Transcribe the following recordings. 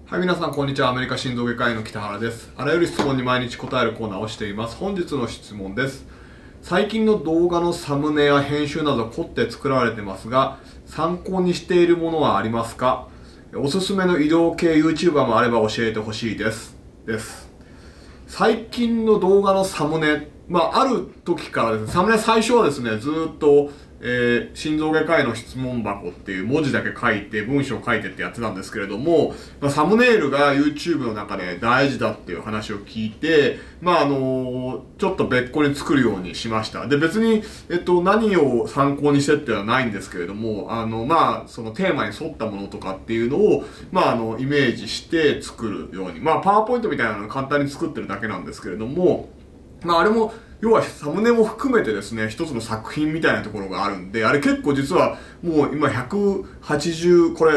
はい、皆さん、こんにちは。アメリカ心臓外科医の北原です。あらゆる質問に毎日答えるコーナーをしています。本日の質問です。最近の動画のサムネや編集など凝って作られてますが、参考にしているものはありますか？おすすめの医療系 YouTuber もあれば教えてほしいです。最近の動画のサムネ、ある時からですね、サムネ最初はですね、ずっと、心臓外科医の質問箱っていう文字だけ書いて、文章を書いてってやってたんですけれども、サムネイルが YouTube の中で大事だっていう話を聞いて、ちょっと別個に作るようにしました。で、別に、何を参考にしてっていうのはないんですけれども、そのテーマに沿ったものとかっていうのを、イメージして作るように、パワーポイントみたいなのを簡単に作ってるだけなんですけれども、あれも、要はサムネも含めてですね、一つの作品みたいなところがあるんで、あれ結構実はもう今180、これ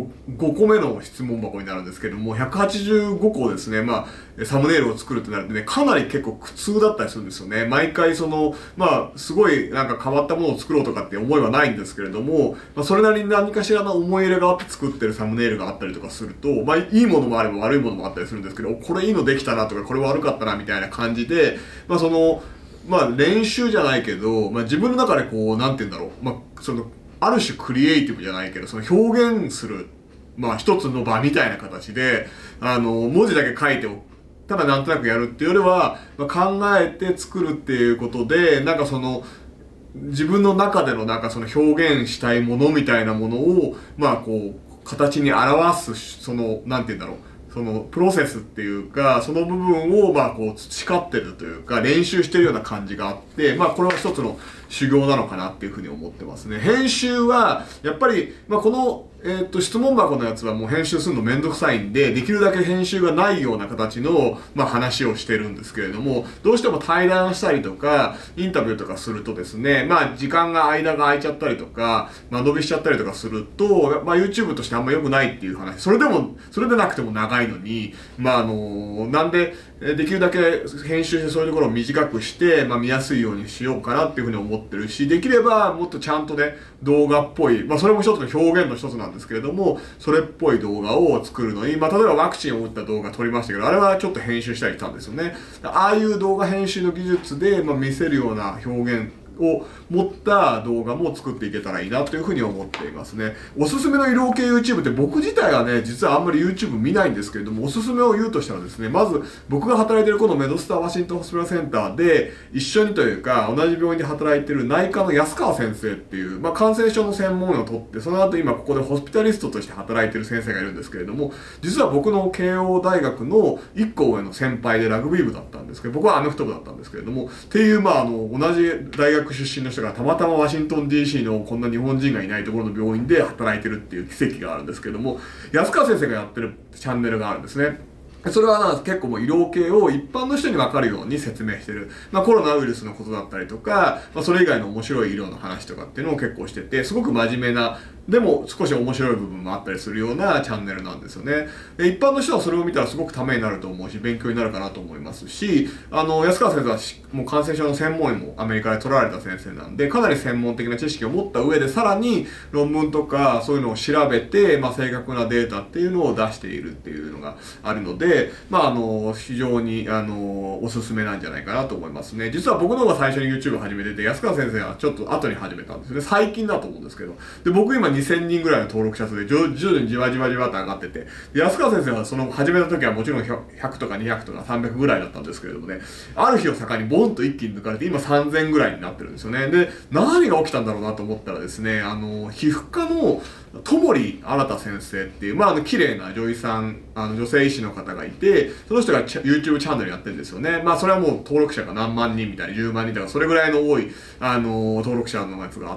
5個目の質問箱になるんですけども、185個ですね、サムネイルを作るってなるとね、かなり結構苦痛だったりするんですよね。毎回すごいなんか変わったものを作ろうとかって思いはないんですけれども、それなりに何かしらの思い入れがあって作ってるサムネイルがあったりとかすると、いいものもあれば悪いものもあったりするんですけど、これいいのできたなとか、これ悪かったなみたいな感じで、練習じゃないけど、自分の中でこう、なんて言うんだろう、ある種クリエイティブじゃないけど、その表現する、一つの場みたいな形で、文字だけ書いてただなんとなくやるっていうよりは、考えて作るっていうことで、自分の中での表現したいものみたいなものを、形に表す、なんて言うんだろう。そのプロセスっていうか、その部分を培ってるというか、練習してるような感じがあって、これは一つの修行なのかなっていうふうに思ってますね。編集は、やっぱり、この、質問箱のやつはもう編集するのめんどくさいんで、できるだけ編集がないような形の、話をしてるんですけれども、どうしても対談したりとか、インタビューとかするとですね、間が空いちゃったりとか、伸びしちゃったりとかすると、YouTube としてあんま良くないっていう話。それでなくても長いのに、なんで、できるだけ編集してそういうところを短くして、見やすいようにしようかなっていうふうに思ってるし、できればもっとちゃんとね、動画っぽい、それも一つの表現の一つなんですけれども、それっぽい動画を作るのに、例えばワクチンを打った動画撮りましたけど、あれはちょっと編集したりしたんですよね。ああいう動画編集の技術で、見せるような表現を持った動画も作っていけたらいいなというふうに思っていますね。おすすめの医療系 YouTube って僕自体はね、実はあんまり YouTube 見ないんですけれども、おすすめを言うとしたらですね、まず僕が働いているこのメドスターワシントンホスピタルセンターで一緒にというか同じ病院で働いている内科の安川先生っていう、感染症の専門医を取って、その後今ここでホスピタリストとして働いている先生がいるんですけれども、実は僕の慶応大学の1個上の先輩でラグビー部だったんですけど、僕はアメフト部だったんですけれども、っていう同じ大学出身の人がたまたまワシントン DC のこんな日本人がいないところの病院で働いてるっていう奇跡があるんですけども、安川先生がやってるチャンネルがあるんですね。それは結構もう医療系を一般の人に分かるように説明してる。コロナウイルスのことだったりとか、それ以外の面白い医療の話とかっていうのを結構してて、すごく真面目な、でも少し面白い部分もあったりするようなチャンネルなんですよね。で、一般の人はそれを見たらすごくためになると思うし、勉強になるかなと思いますし、安川先生はもう感染症の専門医もアメリカで取られた先生なんで、かなり専門的な知識を持った上で、さらに論文とかそういうのを調べて、正確なデータっていうのを出しているっていうのがあるので、非常に、おすすめなんじゃないかなと思いますね。実は僕の方が最初に YouTube を始めてて、安川先生はちょっと後に始めたんですよね。最近だと思うんですけど。で、僕今2000人ぐらいの登録者数で徐々にじわじわと上がってて、で、安川先生はその始めた時はもちろん100とか200とか300ぐらいだったんですけれどもね、ある日を境にボンと一気に抜かれて、今3000ぐらいになってるんですよね。で、何が起きたんだろうなと思ったらですね、皮膚科の戸森新先生っていう、綺麗な女医さん、女性医師の方がいて、その人がYouTube チャンネルやってるんですよね。それはもう登録者が何万人みたいな、10万人とか、それぐらいの多い、登録者のやつがあって、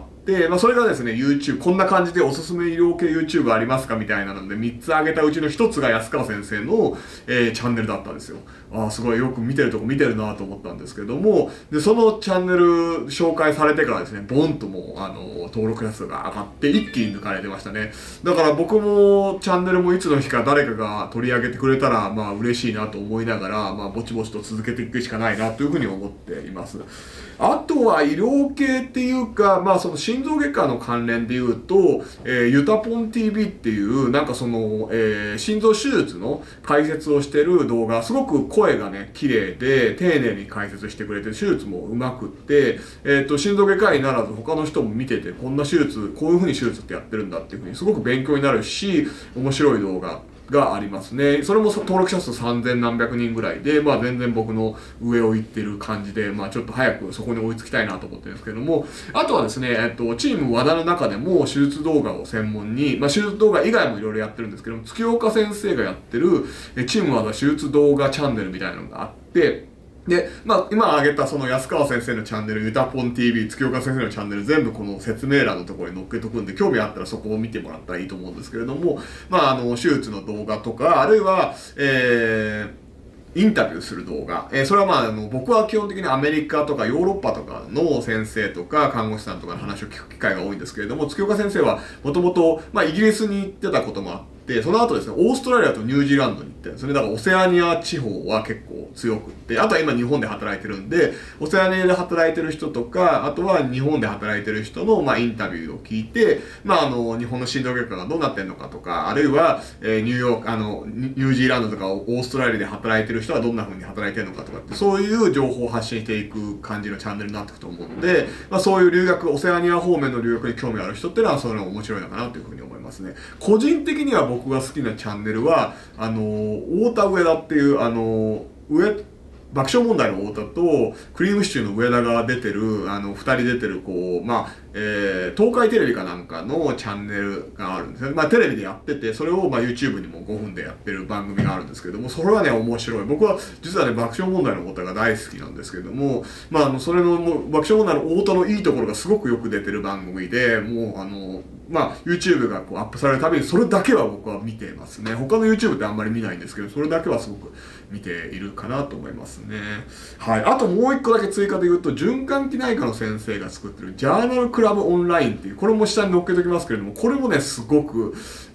それがですね、YouTube、こんな感じでおすすめ医療系 YouTube ありますかみたいなので、3つ挙げたうちの1つが安川先生の、チャンネルだったんですよ。すごいよく見てるとこ見てるなと思ったんですけども、で、そのチャンネル紹介されてからですね、ボンともう、登録者数が上がって一気に抜かれてました。 したね。だから僕もチャンネルもいつの日か誰かが取り上げてくれたら、まあ嬉しいなと思いながら、まあぼちぼちと続けていくしかないなというふうに思っています。あとは医療系っていうか、まあその心臓外科の関連で言うと、ユタポン TV っていう、なんかその、心臓手術の解説をしてる動画、すごく声がね、綺麗で、丁寧に解説してくれて、手術もうまくって、心臓外科医ならず他の人も見てて、こんな手術、こういう風に手術ってやってるんだっていう風に、すごく勉強になるし、面白い動画がありますね。それも登録者数3000何百人ぐらいで、まあ全然僕の上を行ってる感じで、まあちょっと早くそこに追いつきたいなと思ってるんですけれども、あとはですね、チーム和田の中でも手術動画を専門に、まあ手術動画以外もいろいろやってるんですけども、月岡先生がやってる、チーム和田手術動画チャンネルみたいなのがあって、で、まあ、今挙げたその安川先生のチャンネル、ユタポン TV、月岡先生のチャンネル、全部この説明欄のところに載っけとくんで、興味あったらそこを見てもらったらいいと思うんですけれども、まあ、手術の動画とか、あるいは、インタビューする動画。それはまあ、僕は基本的にアメリカとかヨーロッパとかの先生とか看護師さんとかの話を聞く機会が多いんですけれども、月岡先生はもともと、まあ、イギリスに行ってたこともあって、その後ですね、オーストラリアとニュージーランドに行ってるんですね。だからオセアニア地方は結構強くって、あとは今日本で働いてるんで、オセアニアで働いてる人とか、あとは日本で働いてる人の、まあ、インタビューを聞いて、まあ、日本の心臓外科がどうなってんのかとか、あるいは、ニュージーランドとかオーストラリアで働いてる人はどんな風に働いてるのかとかって、そういう情報を発信していく感じのチャンネルになっていくと思うので、まあ、そういう留学、オセアニア方面の留学に興味ある人っていうのは、それも面白いのかなというふうに思いますね。個人的には僕が好きなチャンネルは、太田上田っていう、爆笑問題の太田と、クリームシチューの上田が出てる、二人出てる、こう、まあ、東海テレビかなんかのチャンネルがあるんですね。まあ、テレビでやってて、それを、まあ、YouTube にも5分でやってる番組があるんですけども、それはね、面白い。僕は、実はね、爆笑問題の太田が大好きなんですけども、まあ、それの、爆笑問題の太田のいいところがすごくよく出てる番組で、もう、まあ、YouTube がこうアップされるたびに、それだけは僕は見てますね。他の YouTube ってあんまり見ないんですけど、それだけはすごく見ているかなと思いますね。はい。あともう一個だけ追加で言うと、循環器内科の先生が作ってるジャーナルクラブオンラインっていう、これも下に載っけておきますけれども、これもね、すごく、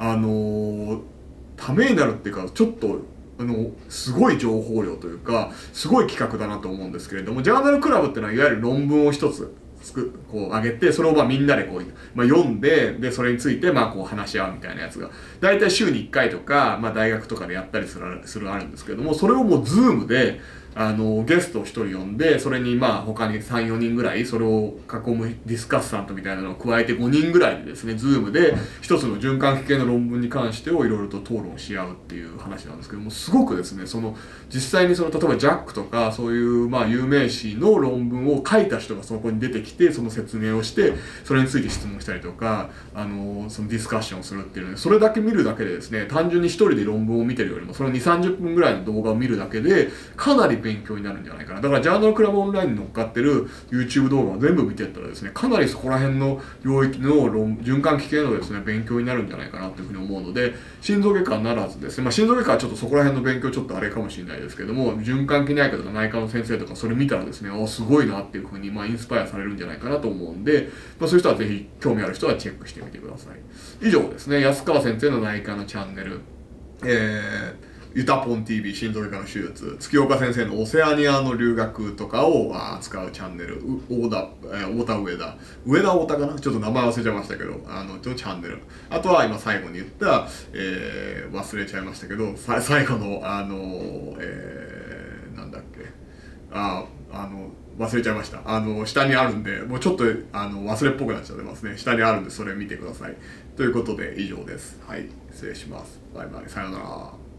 ためになるっていうか、ちょっと、すごい情報量というか、すごい企画だなと思うんですけれども、ジャーナルクラブっていうのは、いわゆる論文を一つ、こう上げて、それをまあみんなでこう、まあ、読んで、で、それについてまあこう話し合うみたいなやつが、だいたい週に1回とか、まあ大学とかでやったりするあるんですけども、それをもうズームで、ゲストを一人呼んで、それにまあ他に3、4人ぐらい、それを囲むディスカッサントみたいなのを加えて5人ぐらいでですね、ズームで一つの循環器系の論文に関してをいろいろと討論し合うっていう話なんですけども、すごくですね、実際に例えばジャックとか、そういうまあ有名誌の論文を書いた人がそこに出てきて、その説明をして、それについて質問したりとか、そのディスカッションをするっていうので、それだけ見るだけでですね、単純に一人で論文を見てるよりも、その2、30分ぐらいの動画を見るだけで、かなり勉強になるんじゃないかな。だからジャーナルクラブオンラインに乗っかってる YouTube 動画を全部見てったらですね、かなりそこら辺の領域の循環器系のですね、勉強になるんじゃないかなというふうに思うので、心臓外科ならずですね、まあ心臓外科はちょっとそこら辺の勉強ちょっとあれかもしれないですけども、循環器内科とか内科の先生とかそれ見たらですね、すごいなっていうふうにまあインスパイアされるんじゃないかなと思うんで、まあそういう人はぜひ興味ある人はチェックしてみてください。以上ですね、安川先生の内科のチャンネル、ユタポン TV 心臓外科の手術、月岡先生のオセアニアの留学とかを扱うチャンネル、太田上田太田かな、ちょっと名前忘れちゃいましたけど、チャンネル。あとは今最後に言った、忘れちゃいましたけど、最後の、なんだっけ、忘れちゃいました。下にあるんで、もうちょっと、忘れっぽくなっちゃってますね。下にあるんで、それ見てください。ということで、以上です。はい。失礼します。バイバイ。さようなら。